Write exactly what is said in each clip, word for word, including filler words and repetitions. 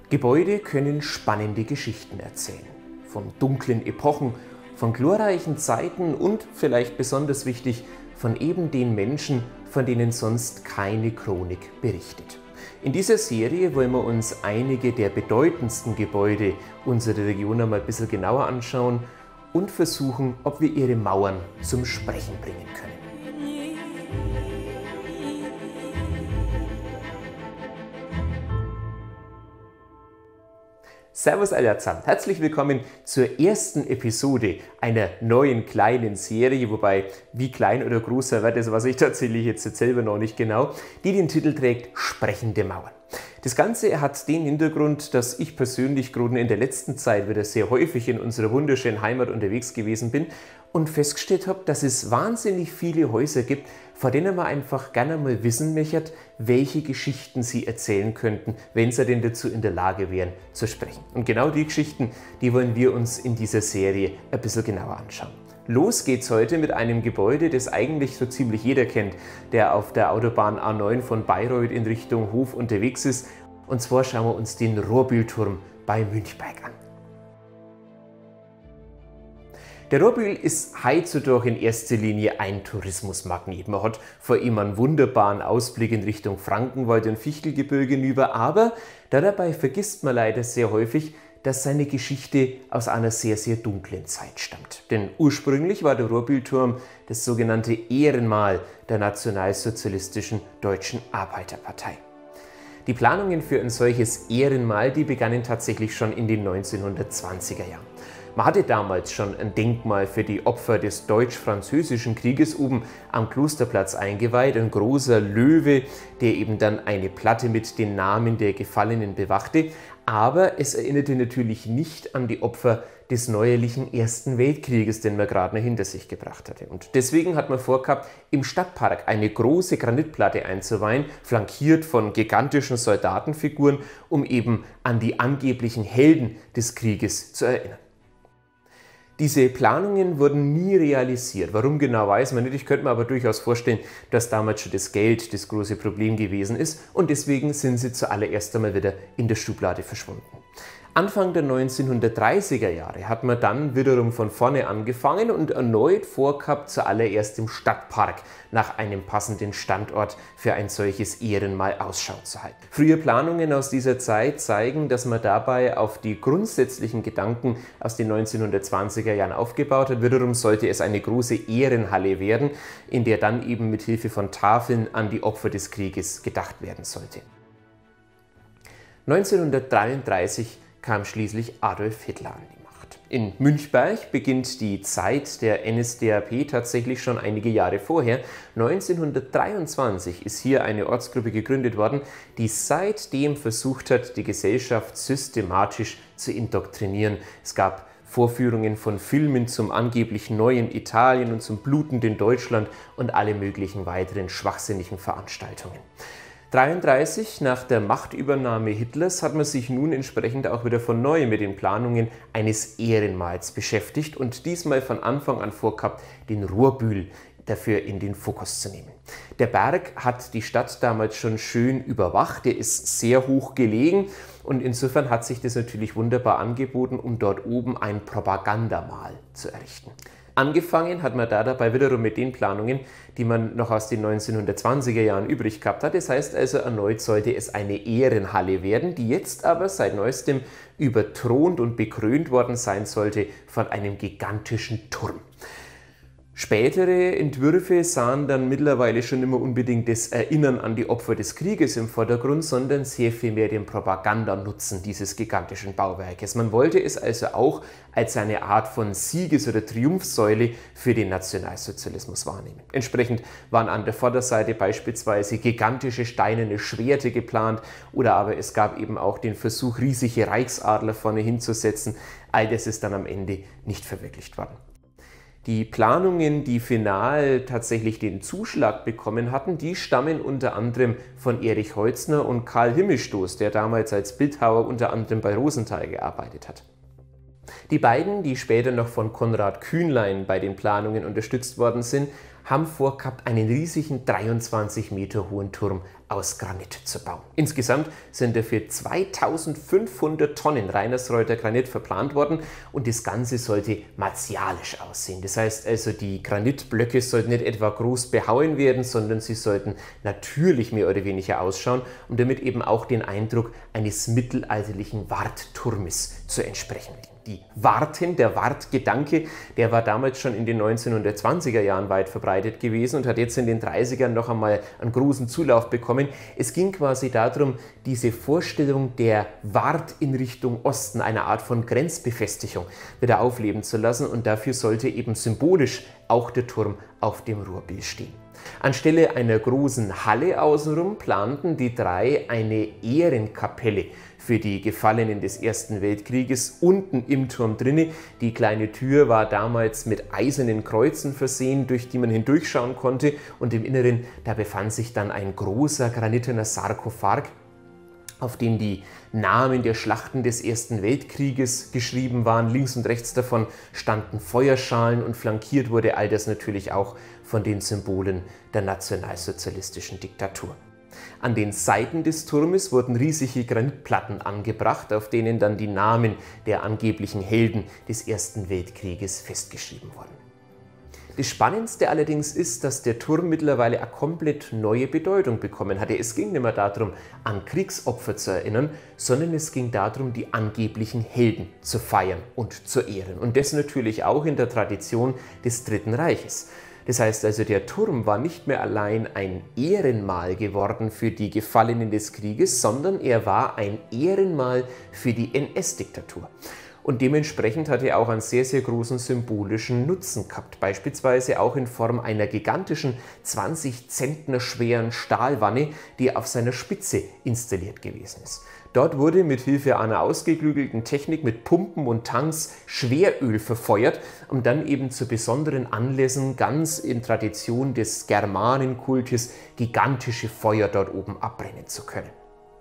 Gebäude können spannende Geschichten erzählen. Von dunklen Epochen, von glorreichen Zeiten und, vielleicht besonders wichtig, von eben den Menschen, von denen sonst keine Chronik berichtet. In dieser Serie wollen wir uns einige der bedeutendsten Gebäude unserer Region einmal ein bisschen genauer anschauen und versuchen, ob wir ihre Mauern zum Sprechen bringen können. Servus allersamt, herzlich willkommen zur ersten Episode einer neuen kleinen Serie, wobei wie klein oder groß er wird, das weiß ich tatsächlich jetzt selber noch nicht genau, die den Titel trägt Sprechende Mauern. Das Ganze hat den Hintergrund, dass ich persönlich gerade in der letzten Zeit wieder sehr häufig in unserer wunderschönen Heimat unterwegs gewesen bin und festgestellt habe, dass es wahnsinnig viele Häuser gibt, vor denen man einfach gerne mal wissen möchte, welche Geschichten sie erzählen könnten, wenn sie denn dazu in der Lage wären, zu sprechen. Und genau die Geschichten, die wollen wir uns in dieser Serie ein bisschen genauer anschauen. Los geht's heute mit einem Gebäude, das eigentlich so ziemlich jeder kennt, der auf der Autobahn A neun von Bayreuth in Richtung Hof unterwegs ist. Und zwar schauen wir uns den Rohrbühlturm bei Münchberg an. Der Rohrbühl ist heutzutage in erster Linie ein Tourismusmagnet. Man hat vor ihm einen wunderbaren Ausblick in Richtung Frankenwald und Fichtelgebirge hinüber, aber dabei vergisst man leider sehr häufig, dass seine Geschichte aus einer sehr, sehr dunklen Zeit stammt. Denn ursprünglich war der Rohrbühlturm das sogenannte Ehrenmal der nationalsozialistischen Deutschen Arbeiterpartei. Die Planungen für ein solches Ehrenmal, die begannen tatsächlich schon in den neunzehnhundertzwanziger Jahren. Man hatte damals schon ein Denkmal für die Opfer des Deutsch-Französischen Krieges oben am Klosterplatz eingeweiht, ein großer Löwe, der eben dann eine Platte mit den Namen der Gefallenen bewachte. Aber es erinnerte natürlich nicht an die Opfer des neuerlichen Ersten Weltkrieges, den man gerade noch hinter sich gebracht hatte. Und deswegen hat man vorgehabt, im Stadtpark eine große Granitplatte einzuweihen, flankiert von gigantischen Soldatenfiguren, um eben an die angeblichen Helden des Krieges zu erinnern. Diese Planungen wurden nie realisiert. Warum genau, weiß man nicht. Ich könnte mir aber durchaus vorstellen, dass damals schon das Geld das große Problem gewesen ist und deswegen sind sie zuallererst einmal wieder in der Schublade verschwunden. Anfang der neunzehnhundertdreißiger Jahre hat man dann wiederum von vorne angefangen und erneut vorgehabt, zuallererst im Stadtpark nach einem passenden Standort für ein solches Ehrenmal Ausschau zu halten. Frühe Planungen aus dieser Zeit zeigen, dass man dabei auf die grundsätzlichen Gedanken aus den neunzehnhundertzwanziger Jahren aufgebaut hat. Wiederum sollte es eine große Ehrenhalle werden, in der dann eben mit Hilfe von Tafeln an die Opfer des Krieges gedacht werden sollte. neunzehnhundertdreiunddreißig kam schließlich Adolf Hitler an die Macht. In Münchberg beginnt die Zeit der N S D A P tatsächlich schon einige Jahre vorher. neunzehnhundertdreiundzwanzig ist hier eine Ortsgruppe gegründet worden, die seitdem versucht hat, die Gesellschaft systematisch zu indoktrinieren. Es gab Vorführungen von Filmen zum angeblich neuen Italien und zum blutenden Deutschland und alle möglichen weiteren schwachsinnigen Veranstaltungen. neunzehnhundertdreiunddreißig, nach der Machtübernahme Hitlers, hat man sich nun entsprechend auch wieder von neuem mit den Planungen eines Ehrenmals beschäftigt und diesmal von Anfang an vorgehabt, den Rohrbühl dafür in den Fokus zu nehmen. Der Berg hat die Stadt damals schon schön überwacht, der ist sehr hoch gelegen und insofern hat sich das natürlich wunderbar angeboten, um dort oben ein Propagandamal zu errichten. Angefangen hat man da dabei wiederum mit den Planungen, die man noch aus den neunzehnhundertzwanziger Jahren übrig gehabt hat. Das heißt also, erneut sollte es eine Ehrenhalle werden, die jetzt aber seit neuestem überthront und bekrönt worden sein sollte von einem gigantischen Turm. Spätere Entwürfe sahen dann mittlerweile schon immer unbedingt das Erinnern an die Opfer des Krieges im Vordergrund, sondern sehr viel mehr den Propagandanutzen dieses gigantischen Bauwerkes. Man wollte es also auch als eine Art von Sieges- oder Triumphsäule für den Nationalsozialismus wahrnehmen. Entsprechend waren an der Vorderseite beispielsweise gigantische steinerne Schwerter geplant oder aber es gab eben auch den Versuch, riesige Reichsadler vorne hinzusetzen. All das ist dann am Ende nicht verwirklicht worden. Die Planungen, die final tatsächlich den Zuschlag bekommen hatten, die stammen unter anderem von Erich Holzner und Karl Himmelstoß, der damals als Bildhauer unter anderem bei Rosenthal gearbeitet hat. Die beiden, die später noch von Konrad Kühnlein bei den Planungen unterstützt worden sind, haben vorgehabt, einen riesigen dreiundzwanzig Meter hohen Turm aus Granit zu bauen. Insgesamt sind dafür zweitausendfünfhundert Tonnen Reinersreuter Granit verplant worden und das Ganze sollte martialisch aussehen. Das heißt also, die Granitblöcke sollten nicht etwa groß behauen werden, sondern sie sollten natürlich mehr oder weniger ausschauen, um damit eben auch den Eindruck eines mittelalterlichen Wartturmes zu entsprechen. Die Warten, der Wartgedanke, der war damals schon in den neunzehnhundertzwanziger Jahren weit verbreitet gewesen und hat jetzt in den dreißigern noch einmal einen großen Zulauf bekommen. Es ging quasi darum, diese Vorstellung der Wart in Richtung Osten, einer Art von Grenzbefestigung, wieder aufleben zu lassen, und dafür sollte eben symbolisch auch der Turm auf dem Ruhrbild stehen. Anstelle einer großen Halle außenrum planten die drei eine Ehrenkapelle für die Gefallenen des Ersten Weltkrieges unten im Turm drinne. Die kleine Tür war damals mit eisernen Kreuzen versehen, durch die man hindurchschauen konnte, und im Inneren, da befand sich dann ein großer granitener Sarkophag, auf dem die Namen der Schlachten des Ersten Weltkrieges geschrieben waren. Links und rechts davon standen Feuerschalen und flankiert wurde all das natürlich auch von den Symbolen der nationalsozialistischen Diktatur. An den Seiten des Turmes wurden riesige Granitplatten angebracht, auf denen dann die Namen der angeblichen Helden des Ersten Weltkrieges festgeschrieben wurden. Das Spannendste allerdings ist, dass der Turm mittlerweile eine komplett neue Bedeutung bekommen hatte. Es ging nicht mehr darum, an Kriegsopfer zu erinnern, sondern es ging darum, die angeblichen Helden zu feiern und zu ehren. Und das natürlich auch in der Tradition des Dritten Reiches. Das heißt also, der Turm war nicht mehr allein ein Ehrenmal geworden für die Gefallenen des Krieges, sondern er war ein Ehrenmal für die N S-Diktatur. Und dementsprechend hat er auch einen sehr, sehr großen symbolischen Nutzen gehabt. Beispielsweise auch in Form einer gigantischen zwanzig Zentner schweren Stahlwanne, die auf seiner Spitze installiert gewesen ist. Dort wurde mit Hilfe einer ausgeklügelten Technik mit Pumpen und Tanks Schweröl verfeuert, um dann eben zu besonderen Anlässen, ganz in Tradition des Germanenkultes, gigantische Feuer dort oben abbrennen zu können.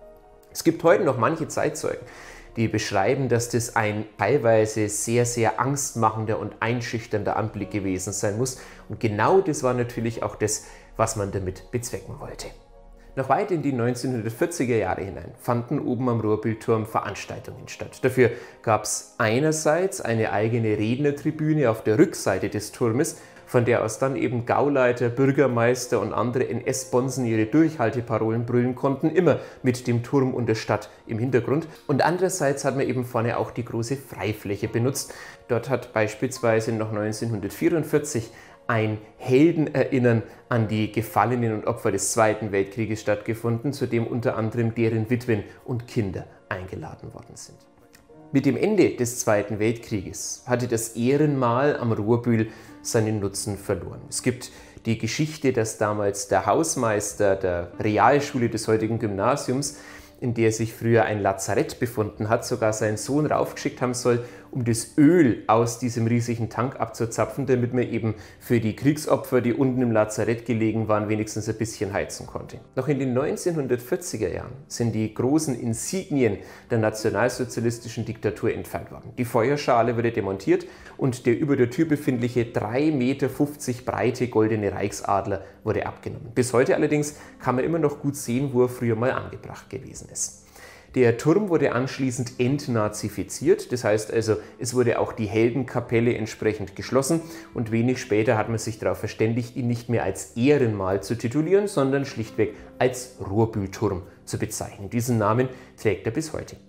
Es gibt heute noch manche Zeitzeugen, die beschreiben, dass das ein teilweise sehr, sehr angstmachender und einschüchternder Anblick gewesen sein muss. Und genau das war natürlich auch das, was man damit bezwecken wollte. Noch weit in die neunzehnhundertvierziger Jahre hinein fanden oben am Ruhrbildturm Veranstaltungen statt. Dafür gab es einerseits eine eigene Rednertribüne auf der Rückseite des Turmes, von der aus dann eben Gauleiter, Bürgermeister und andere N S-Bonzen ihre Durchhalteparolen brüllen konnten, immer mit dem Turm und der Stadt im Hintergrund. Und andererseits hat man eben vorne auch die große Freifläche benutzt. Dort hat beispielsweise noch neunzehnhundertvierundvierzig ein Heldenerinnern an die Gefallenen und Opfer des Zweiten Weltkrieges stattgefunden, zu dem unter anderem deren Witwen und Kinder eingeladen worden sind. Mit dem Ende des Zweiten Weltkrieges hatte das Ehrenmal am Ruhrbühl seinen Nutzen verloren. Es gibt die Geschichte, dass damals der Hausmeister der Realschule des heutigen Gymnasiums, in der sich früher ein Lazarett befunden hat, sogar seinen Sohn raufgeschickt haben soll, um das Öl aus diesem riesigen Tank abzuzapfen, damit man eben für die Kriegsopfer, die unten im Lazarett gelegen waren, wenigstens ein bisschen heizen konnte. Noch in den neunzehnhundertvierziger Jahren sind die großen Insignien der nationalsozialistischen Diktatur entfernt worden. Die Feuerschale wurde demontiert und der über der Tür befindliche drei Meter fünfzig breite goldene Reichsadler wurde abgenommen. Bis heute allerdings kann man immer noch gut sehen, wo er früher mal angebracht gewesen ist. Der Turm wurde anschließend entnazifiziert, das heißt also, es wurde auch die Heldenkapelle entsprechend geschlossen und wenig später hat man sich darauf verständigt, ihn nicht mehr als Ehrenmal zu titulieren, sondern schlichtweg als Ruhrbühlturm zu bezeichnen. Diesen Namen trägt er bis heute.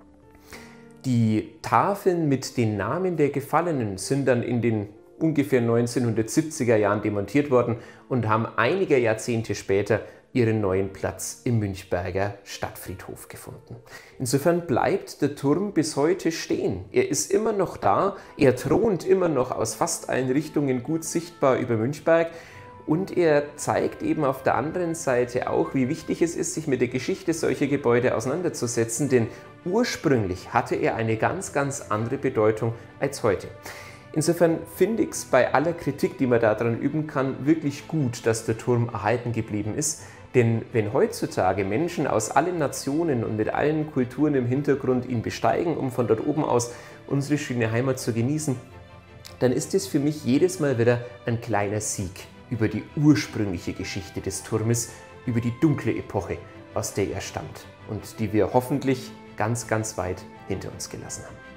Die Tafeln mit den Namen der Gefallenen sind dann in den ungefähr neunzehnhundertsiebziger Jahren demontiert worden und haben einige Jahrzehnte später ihren neuen Platz im Münchberger Stadtfriedhof gefunden. Insofern bleibt der Turm bis heute stehen. Er ist immer noch da, er thront immer noch aus fast allen Richtungen gut sichtbar über Münchberg und er zeigt eben auf der anderen Seite auch, wie wichtig es ist, sich mit der Geschichte solcher Gebäude auseinanderzusetzen, denn ursprünglich hatte er eine ganz, ganz andere Bedeutung als heute. Insofern finde ich es bei aller Kritik, die man daran üben kann, wirklich gut, dass der Turm erhalten geblieben ist. Denn wenn heutzutage Menschen aus allen Nationen und mit allen Kulturen im Hintergrund ihn besteigen, um von dort oben aus unsere schöne Heimat zu genießen, dann ist es für mich jedes Mal wieder ein kleiner Sieg über die ursprüngliche Geschichte des Turmes, über die dunkle Epoche, aus der er stammt und die wir hoffentlich ganz, ganz weit hinter uns gelassen haben.